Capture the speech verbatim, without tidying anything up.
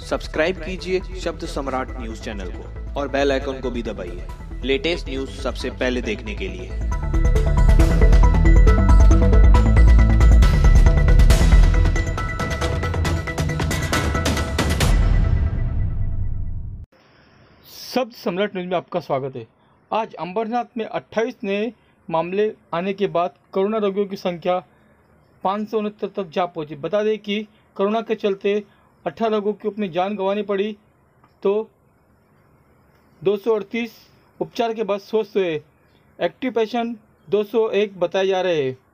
Subscribe कीजिए शब्द सम्राट न्यूज चैनल को और बेल आइकन को भी दबाइए लेटेस्ट न्यूज सबसे पहले देखने के लिए। शब्द सम्राट न्यूज में आपका स्वागत है। आज अंबरनाथ में अट्ठाईस नए मामले आने के बाद कोरोना रोगियों की संख्या पाँच सौ उनहत्तर तक जा पहुंची। बता दें कि कोरोना के चलते अठारह लोगों को अपनी जान गंवानी पड़ी तो दो सौ अड़तीस उपचार के बाद स्वस्थ हुए। एक्टिव पेशेंट दो सौ एक बताए जा रहे हैं।